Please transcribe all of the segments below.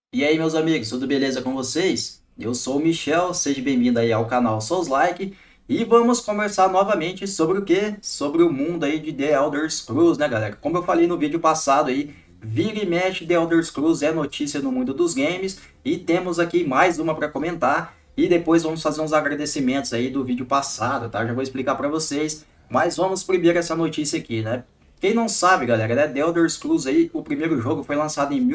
E aí, meus amigos, tudo beleza com vocês? Eu sou o Michel, seja bem-vindo aí ao canal Souls Like e vamos conversar novamente sobre o quê? Sobre o mundo aí de The Elder Scrolls, né, galera? Como eu falei no vídeo passado aí, vira e mexe The Elder Scrolls é notícia no mundo dos games e temos aqui mais uma para comentar e depois vamos fazer uns agradecimentos aí do vídeo passado, tá? Já vou explicar para vocês, mas vamos primeiro essa notícia aqui, né? Quem não sabe, galera, né? The Elder Scrolls aí, o primeiro jogo foi lançado em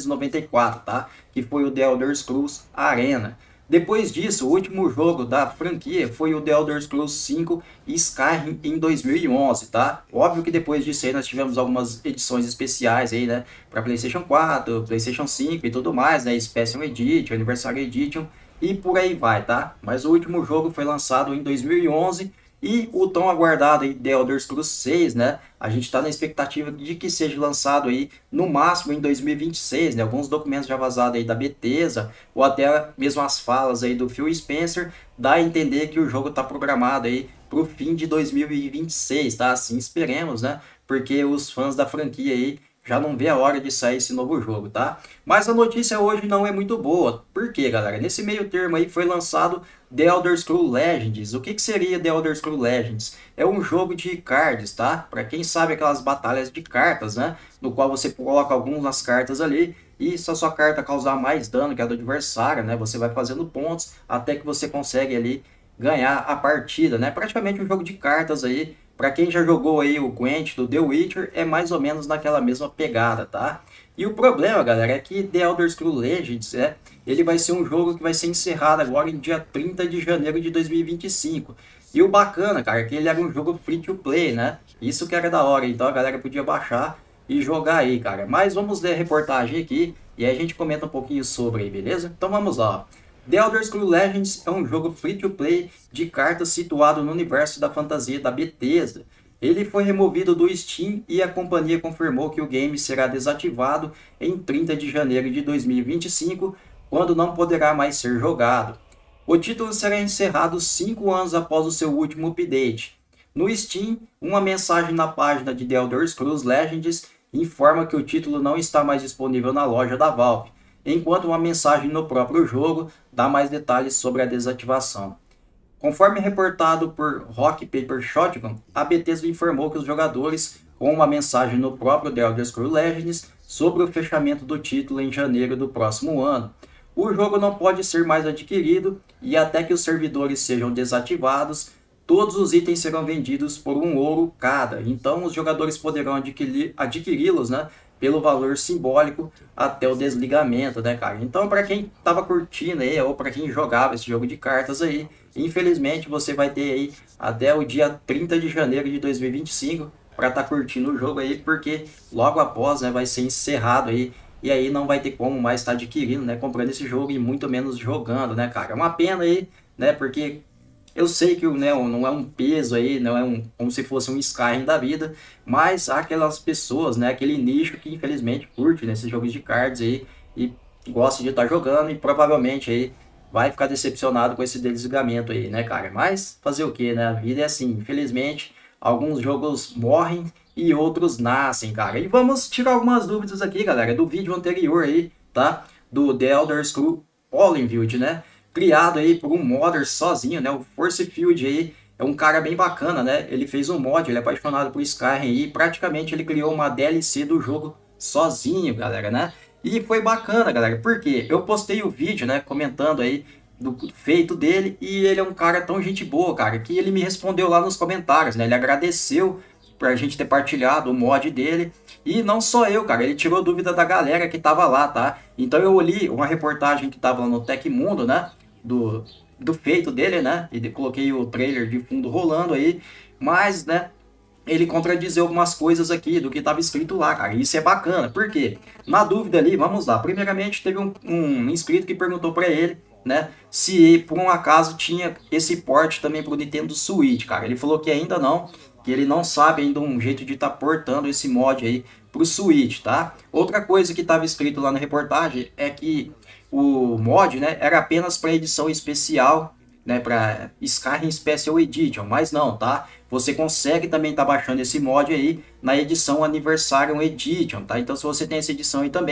1994, tá? Que foi o The Elder Scrolls Arena. Depois disso, o último jogo da franquia foi o The Elder Scrolls 5 Skyrim em 2011, tá? Óbvio que depois disso aí nós tivemos algumas edições especiais aí, né? Para PlayStation 4, PlayStation 5 e tudo mais, né? Special Edition, Anniversary Edition e por aí vai, tá? Mas o último jogo foi lançado em 2011 e o tão aguardado aí The Elder Scrolls 6, né? A gente está na expectativa de que seja lançado aí no máximo em 2026, né? Alguns documentos já vazados aí da Bethesda ou até mesmo as falas aí do Phil Spencer dá a entender que o jogo está programado aí para o fim de 2026, tá? Assim esperemos, né? Porque os fãs da franquia aí já não vê a hora de sair esse novo jogo, tá? Mas a notícia hoje não é muito boa. Por quê, galera? Nesse meio termo aí foi lançado The Elder Scrolls Legends. O que seria The Elder Scrolls Legends? É um jogo de cards, tá? Para quem sabe aquelas batalhas de cartas, né? No qual você coloca algumas cartas ali e se a sua carta causar mais dano que a do adversário, né? Você vai fazendo pontos até que você consegue ali ganhar a partida, né? Praticamente um jogo de cartas aí. Para quem já jogou aí o Gwent do The Witcher, é mais ou menos naquela mesma pegada, tá? E o problema, galera, é que The Elder Scrolls Legends, ele vai ser um jogo que vai ser encerrado agora em dia 30 de janeiro de 2025. E o bacana, cara, é que ele era um jogo free to play, né? Isso que era da hora, então a galera podia baixar e jogar aí, cara. Mas vamos ler a reportagem aqui e aí a gente comenta um pouquinho sobre aí, beleza? Então vamos lá, ó. The Elder Scrolls Legends é um jogo free-to-play de cartas situado no universo da fantasia da Bethesda. Ele foi removido do Steam e a companhia confirmou que o game será desativado em 30 de janeiro de 2025, quando não poderá mais ser jogado. O título será encerrado 5 anos após o seu último update. No Steam, uma mensagem na página de The Elder Scrolls Legends informa que o título não está mais disponível na loja da Valve, enquanto uma mensagem no próprio jogo dá mais detalhes sobre a desativação. Conforme reportado por Rock Paper Shotgun, a Bethesda informou que os jogadores, com uma mensagem no próprio The Elder Scrolls Legends sobre o fechamento do título em janeiro do próximo ano. O jogo não pode ser mais adquirido e até que os servidores sejam desativados, todos os itens serão vendidos por €1 cada. Então os jogadores poderão adquiri-los, né, pelo valor simbólico até o desligamento, né, cara? Então, para quem tava curtindo aí, ou para quem jogava esse jogo de cartas aí, infelizmente você vai ter aí até o dia 30 de janeiro de 2025 para estar curtindo o jogo aí, porque logo após, né, vai ser encerrado aí, e aí não vai ter como mais estar adquirindo, né, comprando esse jogo e muito menos jogando, né, cara? É uma pena aí, né, porque eu sei que, né, não é um peso aí, não é como se fosse um Skyrim da vida, mas há aquelas pessoas, né, aquele nicho que infelizmente curte nesses jogos de cards aí e gosta de estar jogando e provavelmente aí vai ficar decepcionado com esse desligamento aí, né, cara? Mas fazer o que, né? A vida é assim, infelizmente, alguns jogos morrem e outros nascem, cara. E vamos tirar algumas dúvidas aqui, galera, do vídeo anterior aí, tá? Do The Elder Scrolls Olimvild, né? Criado aí por um modder sozinho, né? O Forcefield aí é um cara bem bacana, né? Ele fez um mod, ele é apaixonado por Skyrim e praticamente ele criou uma DLC do jogo sozinho, galera, né? E foi bacana, galera, porque eu postei o vídeo, né, comentando aí do feito dele e ele é um cara tão gente boa, cara, que ele me respondeu lá nos comentários, né? Ele agradeceu pra gente ter partilhado o mod dele. E não só eu, cara, ele tirou dúvida da galera que tava lá, tá? Então eu li uma reportagem que tava lá no Tecmundo, né? Do feito dele, né? E coloquei o trailer de fundo rolando aí, mas, né? Ele contradizeu algumas coisas aqui do que estava escrito lá, cara. Isso é bacana, por quê? Na dúvida ali, vamos lá. Primeiramente, teve um inscrito que perguntou para ele, né, se por um acaso tinha esse port também para o Nintendo Switch, cara. Ele falou que ainda não, que ele não sabe ainda um jeito de estar portando esse mod aí para o Switch, tá? Outra coisa que estava escrito lá na reportagem é que o mod, né, era apenas para edição especial, né, para Skyrim Special Edition, mas não, tá? Você consegue também estar baixando esse mod aí na edição Anniversary Edition, tá? Então se você tem essa edição aí também,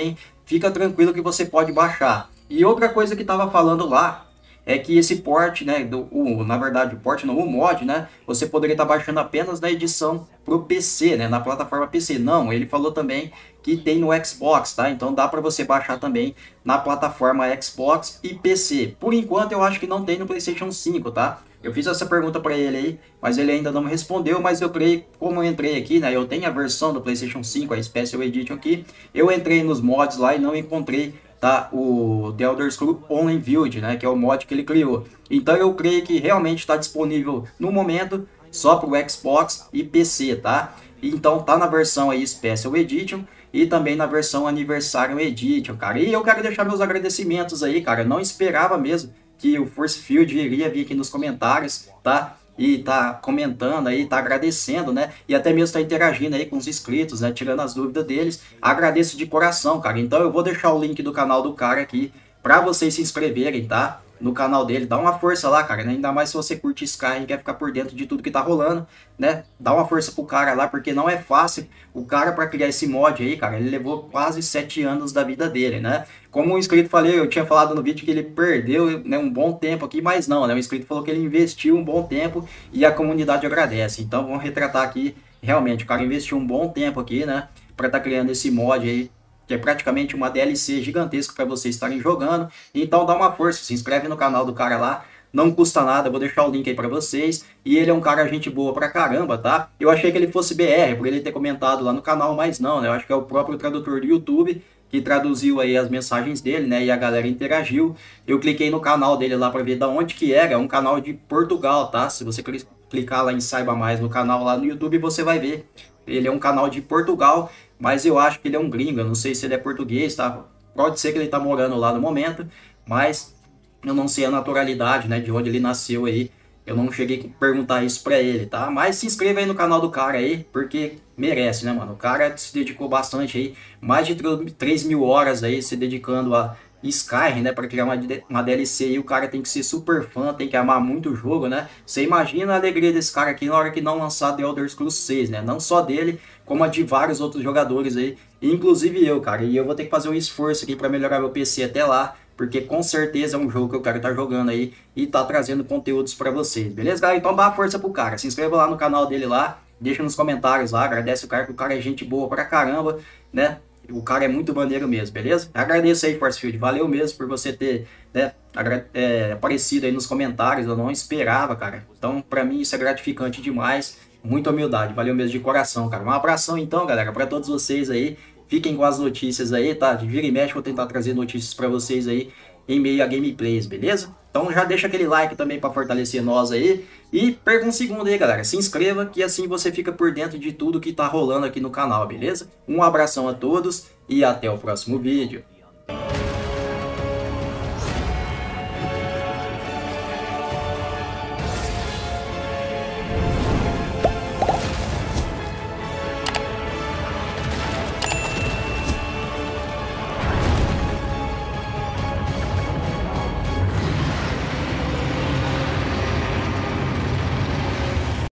fica tranquilo que você pode baixar. E outra coisa que tava falando lá é que esse port, né, na verdade o port não, o mod, né, você poderia estar baixando apenas na edição pro PC, né, na plataforma PC. Não, ele falou também que tem no Xbox, tá? Então dá para você baixar também na plataforma Xbox e PC. Por enquanto eu acho que não tem no PlayStation 5, tá? Eu fiz essa pergunta para ele aí, mas ele ainda não me respondeu, mas eu creio, como eu entrei aqui, né, eu tenho a versão do PlayStation 5, a Special Edition aqui, eu entrei nos mods lá e não encontrei, tá, o The Elder Scrolls Online Build, né, que é o mod que ele criou. Então eu creio que realmente está disponível no momento só para o Xbox e PC, tá? Então tá na versão aí Special Edition e também na versão Anniversary Edition, cara. E eu quero deixar meus agradecimentos aí, cara. Eu não esperava mesmo que o Force Field iria vir aqui nos comentários, tá? E tá comentando aí, tá agradecendo, né? E até mesmo tá interagindo aí com os inscritos, né? Tirando as dúvidas deles. Agradeço de coração, cara. Então eu vou deixar o link do canal do cara aqui pra vocês se inscreverem, tá? No canal dele. Dá uma força lá, cara, né? Ainda mais se você curte Skyrim e quer ficar por dentro de tudo que tá rolando, né? Dá uma força pro cara lá, porque não é fácil. O cara, pra criar esse mod aí, cara, ele levou quase 7 anos da vida dele, né? Como o inscrito falei, eu tinha falado no vídeo que ele perdeu, né, um bom tempo aqui, mas não, né? O inscrito falou que ele investiu um bom tempo e a comunidade agradece. Então vamos retratar aqui, realmente, o cara investiu um bom tempo aqui, né? Pra estar criando esse mod aí, que é praticamente uma DLC gigantesca para vocês estarem jogando. Então dá uma força, se inscreve no canal do cara lá, não custa nada, eu vou deixar o link aí para vocês. E ele é um cara gente boa pra caramba, tá? Eu achei que ele fosse BR, por ele ter comentado lá no canal, mas não, né? Eu acho que é o próprio tradutor do YouTube que traduziu aí as mensagens dele, né? E a galera interagiu. Eu cliquei no canal dele lá para ver da onde que era, é um canal de Portugal, tá? Se você clicar lá em Saiba Mais no canal lá no YouTube, você vai ver. Ele é um canal de Portugal, mas eu acho que ele é um gringo, eu não sei se ele é português, tá? Pode ser que ele tá morando lá no momento, mas eu não sei a naturalidade, né, de onde ele nasceu aí. Eu não cheguei a perguntar isso pra ele, tá? Mas se inscreva aí no canal do cara aí, porque merece, né, mano? O cara se dedicou bastante aí, mais de 3 mil horas aí se dedicando a Skyrim, né, para criar uma DLC, e o cara tem que ser super fã, tem que amar muito o jogo, né? Você imagina a alegria desse cara aqui na hora que não lançar The Elder Scrolls 6, né? Não só dele, como a de vários outros jogadores aí, inclusive eu, cara. E eu vou ter que fazer um esforço aqui para melhorar meu PC até lá, porque com certeza é um jogo que eu quero estar jogando aí e tá trazendo conteúdos para vocês, beleza, galera? Então dá uma força pro cara, se inscreva lá no canal dele lá, deixa nos comentários lá, agradece o cara, que o cara é gente boa pra caramba, né? O cara é muito maneiro mesmo, beleza? Agradeço aí, Forcefield. Valeu mesmo por você ter, né, aparecido aí nos comentários. Eu não esperava, cara. Então, pra mim, isso é gratificante demais. Muita humildade. Valeu mesmo de coração, cara. Um abração, então, galera, pra todos vocês aí. Fiquem com as notícias aí, tá? De vira e mexe, vou tentar trazer notícias pra vocês aí em meio a gameplays, beleza? Então já deixa aquele like também para fortalecer nós aí. E perca um segundo aí, galera. Se inscreva, que assim você fica por dentro de tudo que tá rolando aqui no canal, beleza? Um abração a todos e até o próximo vídeo.